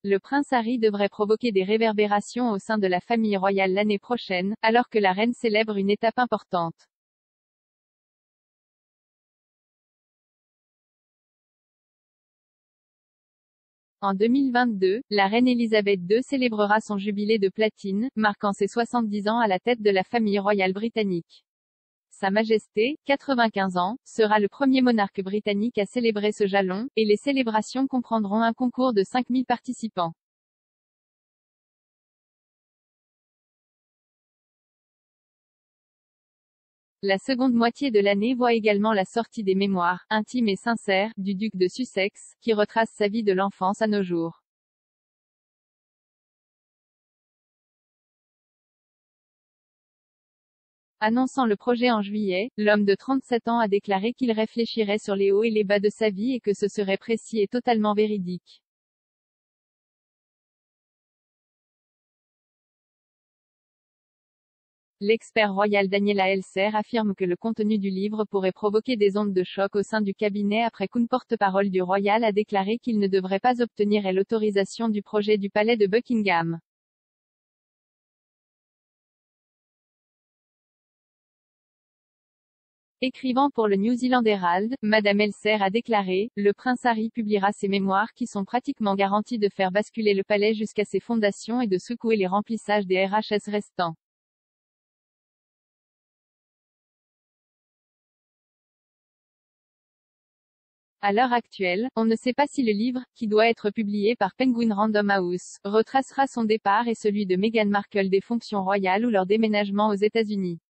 Le prince Harry devrait provoquer des réverbérations au sein de la famille royale l'année prochaine, alors que la reine célèbre une étape importante. En 2022, la reine Elisabeth II célébrera son jubilé de platine, marquant ses 70 ans à la tête de la famille royale britannique. Sa Majesté, 95 ans, sera le premier monarque britannique à célébrer ce jalon, et les célébrations comprendront un concours de 5000 participants. La seconde moitié de l'année voit également la sortie des mémoires, intimes et sincères, du duc de Sussex, qui retrace sa vie de l'enfance à nos jours. Annonçant le projet en juillet, l'homme de 37 ans a déclaré qu'il réfléchirait sur les hauts et les bas de sa vie et que ce serait précis et totalement véridique. L'expert royal Daniela Elser affirme que le contenu du livre pourrait provoquer des ondes de choc au sein du cabinet après qu'une porte-parole du royal a déclaré qu'il ne devrait pas obtenir l'autorisation du projet du palais de Buckingham. Écrivant pour le New Zealand Herald, Madame Elser a déclaré, le prince Harry publiera ses mémoires qui sont pratiquement garanties de faire basculer le palais jusqu'à ses fondations et de secouer les remplissages des RHS restants. À l'heure actuelle, on ne sait pas si le livre, qui doit être publié par Penguin Random House, retracera son départ et celui de Meghan Markle des fonctions royales ou leur déménagement aux États-Unis.